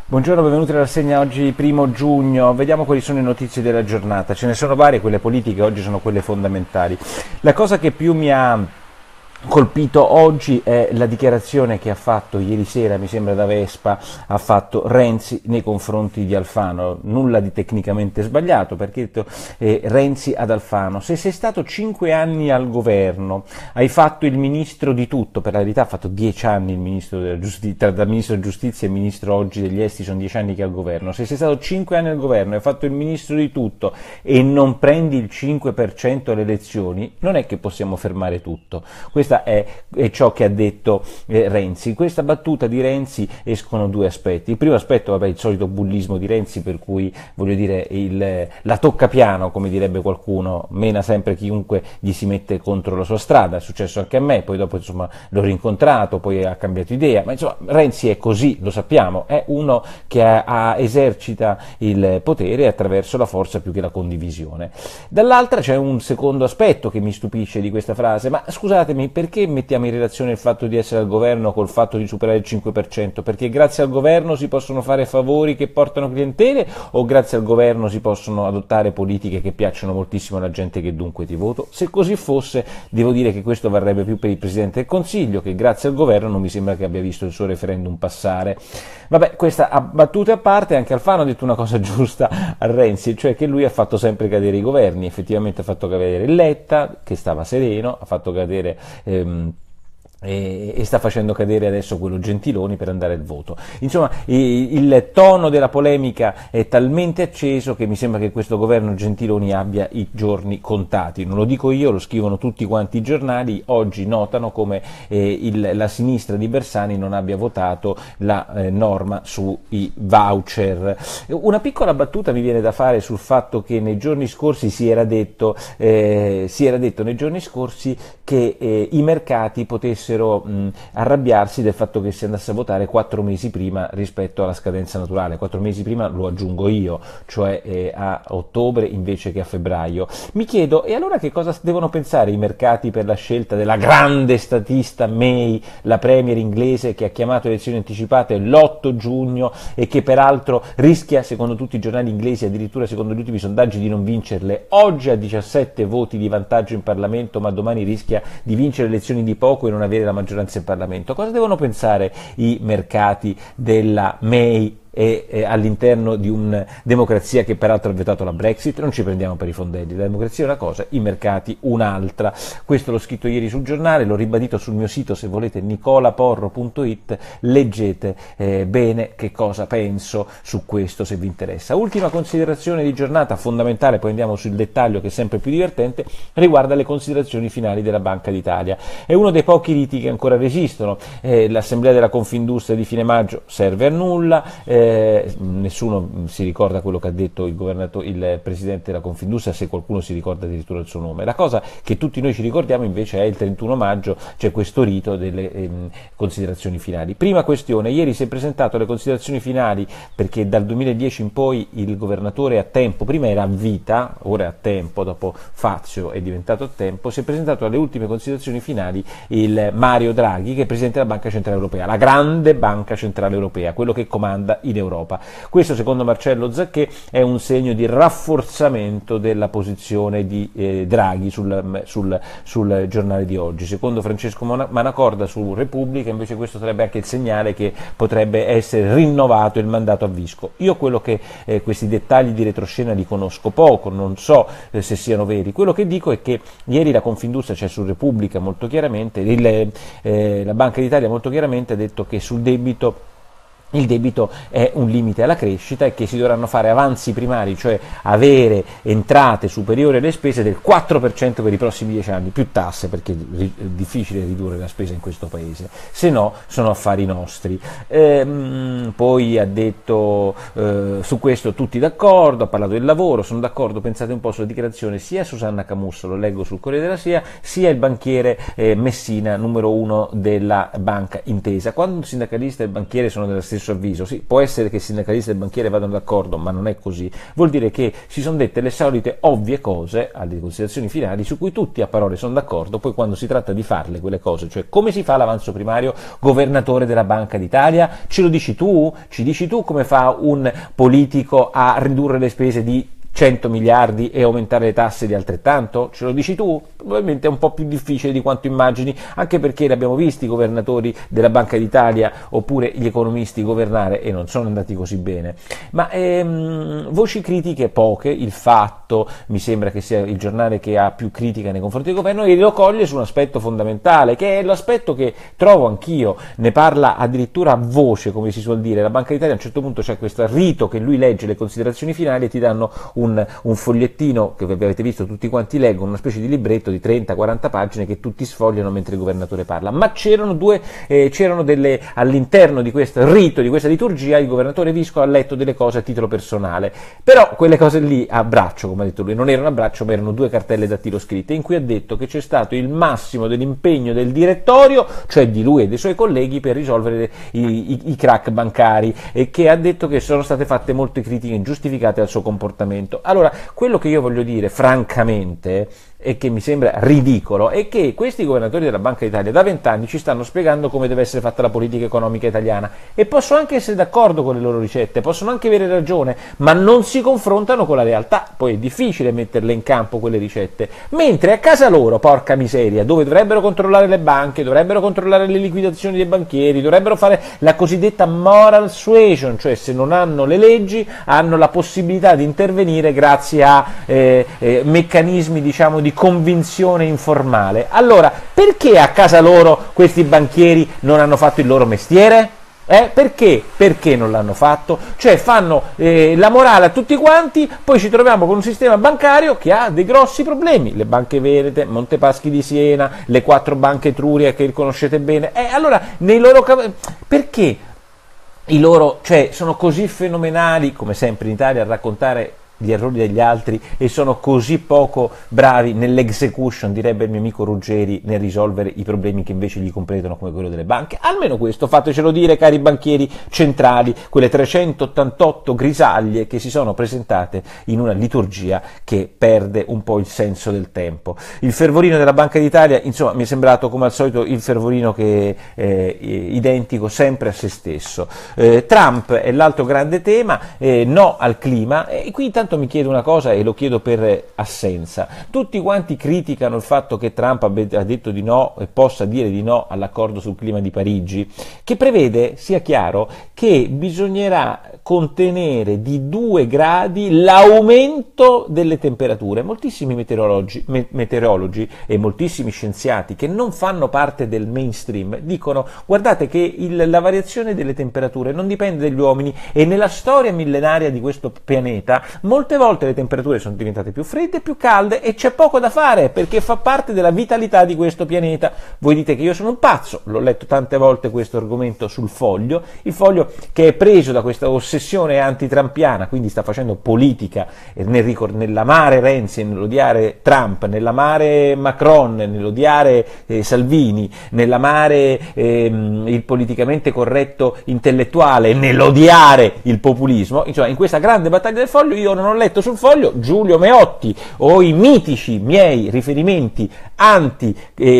Buongiorno, benvenuti alla rassegna oggi 1° giugno. Vediamo quali sono le notizie della giornata. Ce ne sono varie, quelle politiche oggi sono quelle fondamentali. La cosa che più mi ha colpito oggi è la dichiarazione che ha fatto ieri sera, mi sembra da Vespa, ha fatto Renzi nei confronti di Alfano. Nulla di tecnicamente sbagliato, perché ha detto Renzi ad Alfano: se sei stato 5 anni al governo, hai fatto il ministro di tutto. Per la verità ha fatto 10 anni il ministro della giustizia, dal ministro della giustizia e il ministro oggi degli esteri sono 10 anni che è al governo. Se sei stato 5 anni al governo e hai fatto il ministro di tutto e non prendi il 5% alle elezioni, non è che possiamo fermare tutto. Questa è ciò che ha detto Renzi. In questa battuta di Renzi escono due aspetti. Il primo aspetto, vabbè, il solito bullismo di Renzi, per cui voglio dire la tocca piano, come direbbe qualcuno, mena sempre chiunque gli si mette contro la sua strada. È successo anche a me, poi dopo insomma l'ho rincontrato, poi ha cambiato idea, ma insomma Renzi è così, lo sappiamo, è uno che esercita il potere attraverso la forza più che la condivisione. Dall'altra c'è un secondo aspetto che mi stupisce di questa frase: ma scusatemi, perché mettiamo in relazione il fatto di essere al governo col fatto di superare il 5%? Perché grazie al governo si possono fare favori che portano clientele, o grazie al governo si possono adottare politiche che piacciono moltissimo alla gente che dunque ti voto? Se così fosse, devo dire che questo varrebbe più per il Presidente del Consiglio, che grazie al governo non mi sembra che abbia visto il suo referendum passare. Vabbè, questa battute a parte, anche Alfano ha detto una cosa giusta a Renzi, cioè che lui ha fatto sempre cadere i governi. Effettivamente ha fatto cadere Letta, che stava sereno, ha fatto cadere e sta facendo cadere adesso quello Gentiloni per andare al voto. Insomma, il tono della polemica è talmente acceso che mi sembra che questo governo Gentiloni abbia i giorni contati. Non lo dico io, lo scrivono tutti quanti i giornali. Oggi notano come la sinistra di Bersani non abbia votato la norma sui voucher. Una piccola battuta mi viene da fare sul fatto che nei giorni scorsi si era detto nei giorni scorsi che i mercati potessero arrabbiarsi del fatto che si andasse a votare 4 mesi prima rispetto alla scadenza naturale. 4 mesi prima lo aggiungo io, cioè a ottobre invece che a febbraio. Mi chiedo, e allora che cosa devono pensare i mercati per la scelta della grande statista May, la premier inglese, che ha chiamato elezioni anticipate l'8 giugno e che peraltro rischia, secondo tutti i giornali inglesi, addirittura secondo gli ultimi sondaggi, di non vincerle? Oggi ha 17 voti di vantaggio in Parlamento, ma domani rischia di vincere elezioni di poco e non avere la maggioranza in Parlamento. Cosa devono pensare i mercati della May all'interno di una democrazia che peraltro ha vietato la Brexit? Non ci prendiamo per i fondelli, la democrazia è una cosa, i mercati un'altra. Questo l'ho scritto ieri sul giornale, l'ho ribadito sul mio sito, se volete, nicolaporro.it, leggete bene che cosa penso su questo, se vi interessa. Ultima considerazione di giornata fondamentale, poi andiamo sul dettaglio che è sempre più divertente, riguarda le considerazioni finali della Banca d'Italia. È uno dei pochi riti che ancora resistono. L'assemblea della Confindustria di fine maggio serve a nulla. Nessuno si ricorda quello che ha detto il presidente della Confindustria, se qualcuno si ricorda addirittura il suo nome. La cosa che tutti noi ci ricordiamo invece è il 31 maggio, c'è questo rito delle considerazioni finali. Prima questione: ieri si è presentato alle considerazioni finali, perché dal 2010 in poi il governatore a tempo, prima era a vita, ora è a tempo, dopo Fazio è diventato a tempo, si è presentato alle ultime considerazioni finali il Mario Draghi, che è presidente della Banca Centrale Europea, la grande Banca Centrale Europea, quello che comanda in Europa. Questo, secondo Marcello Zacchè, è un segno di rafforzamento della posizione di Draghi sul giornale di oggi. Secondo Francesco Manacorda su Repubblica invece questo sarebbe anche il segnale che potrebbe essere rinnovato il mandato a Visco. Io quello che questi dettagli di retroscena li conosco poco, non so se siano veri. Quello che dico è che ieri la Confindustria, cioè su Repubblica molto chiaramente, la Banca d'Italia molto chiaramente ha detto che sul debito il debito è un limite alla crescita e che si dovranno fare avanzi primari, cioè avere entrate superiori alle spese del 4% per i prossimi 10 anni, più tasse, perché è difficile ridurre la spesa in questo paese, se no sono affari nostri. Poi ha detto su questo tutti d'accordo, ha parlato del lavoro, sono d'accordo, pensate un po' sulla dichiarazione sia Susanna Camusso, lo leggo sul Corriere della Sera, sia il banchiere Messina, numero 1 della Banca Intesa. Quando un sindacalista e il banchiere sono dello stesso stesso avviso. Sì, può essere che il sindacalista e il banchiere vadano d'accordo, ma non è così. Vuol dire che si sono dette le solite ovvie cose alle considerazioni finali su cui tutti a parole sono d'accordo, poi quando si tratta di farle quelle cose, cioè come si fa l'avanzo primario, governatore della Banca d'Italia, ce lo dici tu? Ci dici tu come fa un politico a ridurre le spese di 100 miliardi e aumentare le tasse di altrettanto? Ce lo dici tu? Probabilmente è un po' più difficile di quanto immagini, anche perché li abbiamo visti i governatori della Banca d'Italia oppure gli economisti governare e non sono andati così bene. Ma voci critiche poche, Il Fatto mi sembra che sia il giornale che ha più critica nei confronti del governo e lo coglie su un aspetto fondamentale, che è l'aspetto che trovo anch'io, ne parla addirittura a voce, come si suol dire. La Banca d'Italia a un certo punto c'è questo rito che lui legge le considerazioni finali e ti danno un fogliettino che avete visto tutti quanti leggono, una specie di libretto di 30-40 pagine che tutti sfogliano mentre il governatore parla, ma c'erano all'interno di questo rito, di questa liturgia, il governatore Visco ha letto delle cose a titolo personale, però quelle cose lì a braccio, come ha detto lui, non erano a braccio ma erano 2 cartelle da tiro scritte, in cui ha detto che c'è stato il massimo dell'impegno del direttorio, cioè di lui e dei suoi colleghi, per risolvere i crack bancari, e che ha detto che sono state fatte molte critiche ingiustificate al suo comportamento. Allora, quello che io voglio dire francamente e che mi sembra ridicolo è che questi governatori della Banca d'Italia da 20 anni ci stanno spiegando come deve essere fatta la politica economica italiana, e posso anche essere d'accordo con le loro ricette, possono anche avere ragione, ma non si confrontano con la realtà, poi è difficile metterle in campo quelle ricette, mentre a casa loro, porca miseria, dove dovrebbero controllare le banche, dovrebbero controllare le liquidazioni dei banchieri, dovrebbero fare la cosiddetta moral suasion, cioè se non hanno le leggi hanno la possibilità di intervenire grazie a meccanismi, diciamo, di convinzione informale. Allora, perché a casa loro questi banchieri non hanno fatto il loro mestiere? Perché? Perché non l'hanno fatto? Cioè fanno la morale a tutti quanti, poi ci troviamo con un sistema bancario che ha dei grossi problemi, le banche Venete, Montepaschi di Siena, le 4 banche Etruria che conoscete bene, allora nei loro perché i loro, cioè, sono così fenomenali, come sempre in Italia, a raccontare gli errori degli altri e sono così poco bravi nell'execution, direbbe il mio amico Ruggeri, nel risolvere i problemi che invece gli competono come quello delle banche? Almeno questo fatecelo dire, cari banchieri centrali, quelle 388 grisaglie che si sono presentate in una liturgia che perde un po' il senso del tempo. Il fervorino della Banca d'Italia, insomma, mi è sembrato come al solito il fervorino che è identico sempre a se stesso. Trump è l'altro grande tema, no al clima, e qui intanto mi chiedo una cosa e lo chiedo per assenza. Tutti quanti criticano il fatto che Trump ha detto di no e possa dire di no all'accordo sul clima di Parigi, che prevede, sia chiaro, che bisognerà contenere di 2 gradi l'aumento delle temperature. Moltissimi meteorologi e moltissimi scienziati che non fanno parte del mainstream dicono: guardate che la variazione delle temperature non dipende dagli uomini, e nella storia millenaria di questo pianeta molte volte le temperature sono diventate più fredde e più calde e c'è poco da fare, perché fa parte della vitalità di questo pianeta. Voi dite che io sono un pazzo, l'ho letto tante volte questo argomento sul Foglio, il Foglio che è preso da questa ossessione antitrampiana, quindi sta facendo politica nell'amare Renzi e nell'odiare Trump, nell'amare Macron, nell'odiare Salvini, nell'amare il politicamente corretto intellettuale e nell'odiare il populismo. Insomma, in questa grande battaglia del Foglio io non ho letto sul Foglio Giulio Meotti o i mitici miei riferimenti anti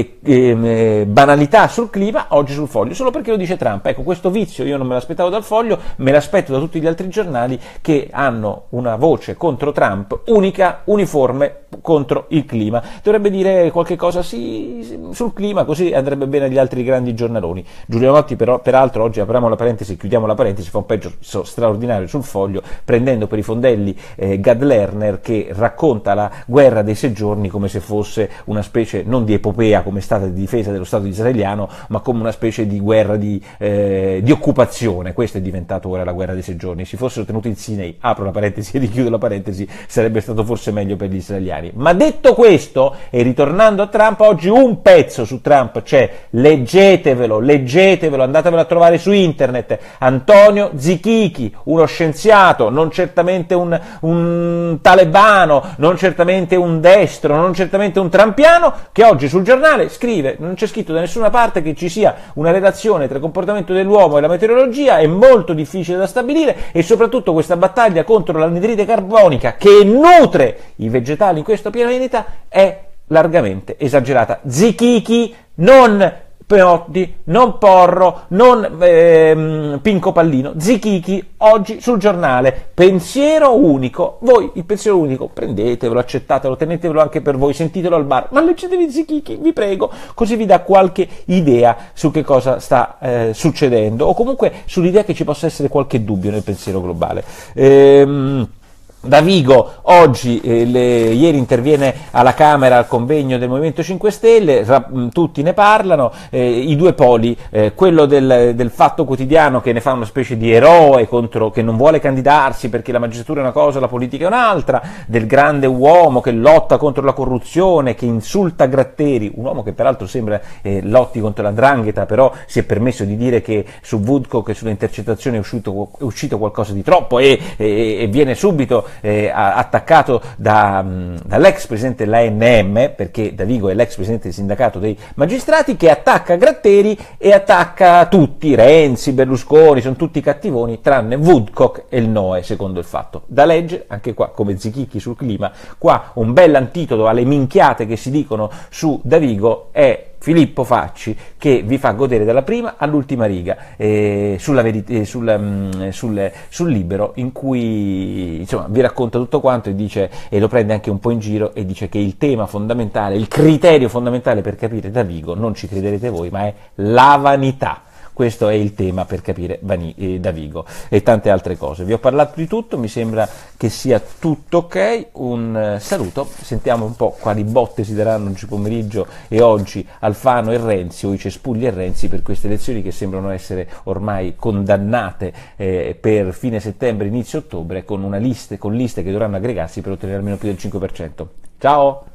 banalità sul clima oggi sul Foglio, solo perché lo dice Trump. Ecco, questo vizio io non me l'aspettavo dal Foglio, me l'aspetto da tutti gli altri giornali che hanno una voce contro Trump unica, uniforme, contro il clima. Dovrebbe dire qualche cosa sul clima, così andrebbe bene agli altri grandi giornaloni. Giulio Meotti peraltro oggi apriamo la parentesi, chiudiamo la parentesi, fa un pezzo straordinario sul Foglio, prendendo per i fondelli Gad Lerner, che racconta la guerra dei 6 giorni come se fosse una specie non di epopea come è stata di difesa dello Stato israeliano, ma come una specie di guerra di occupazione. Questo è diventato ora la guerra dei 6 giorni. Si fossero tenuti il Sinai, apro la parentesi e richiudo la parentesi, sarebbe stato forse meglio per gli israeliani. italiani. Ma detto questo, e ritornando a Trump, oggi un pezzo su Trump c'è, leggetevelo, andatevelo a trovare su internet. Antonio Zichichi, uno scienziato, non certamente un talebano, non certamente un destro, non certamente un trampiano, che oggi sul giornale scrive, non c'è scritto da nessuna parte che ci sia una relazione tra il comportamento dell'uomo e la meteorologia, è molto difficile da stabilire, e soprattutto questa battaglia contro l'anidride carbonica che nutre i vegetali in questo pianeta è largamente esagerata. Zichichi, non Peotti, non Porro, non Pinco Pallino, Zichichi, oggi sul giornale. Pensiero unico. Voi il pensiero unico prendetevelo, accettatelo, tenetevelo anche per voi, sentitelo al bar, ma leggetevi Zichichi, vi prego, così vi dà qualche idea su che cosa sta succedendo, o comunque sull'idea che ci possa essere qualche dubbio nel pensiero globale. Davigo oggi, ieri interviene alla Camera al convegno del Movimento 5 Stelle, tutti ne parlano, i due poli, quello del Fatto Quotidiano che ne fa una specie di eroe che non vuole candidarsi perché la magistratura è una cosa, la politica è un'altra, del grande uomo che lotta contro la corruzione, che insulta Gratteri, un uomo che peraltro sembra lotti contro la 'ndrangheta, però si è permesso di dire che su Woodcock e sulle intercettazioni è uscito qualcosa di troppo e viene subito attaccato dall'ex presidente dell'ANM, perché Davigo è l'ex presidente del sindacato dei magistrati, che attacca Gratteri e attacca tutti, Renzi, Berlusconi, sono tutti cattivoni tranne Woodcock e il Noè, secondo il Fatto. Da leggere, anche qua come Zichichi sul clima, qua un bel antidoto alle minchiate che si dicono su Davigo è Filippo Facci, che vi fa godere dalla prima all'ultima riga sul Libero, in cui insomma vi racconta tutto quanto e dice, e lo prende anche un po' in giro, e dice che il tema fondamentale, il criterio fondamentale per capire Davigo, non ci crederete voi, ma è la vanità. Questo è il tema per capire Davigo e tante altre cose. Vi ho parlato di tutto, mi sembra che sia tutto ok. Un saluto, sentiamo un po' quali botte si daranno oggi pomeriggio e oggi Alfano e Renzi, o i cespugli e Renzi, per queste elezioni che sembrano essere ormai condannate per fine settembre, inizio ottobre, con liste che dovranno aggregarsi per ottenere almeno più del 5%. Ciao!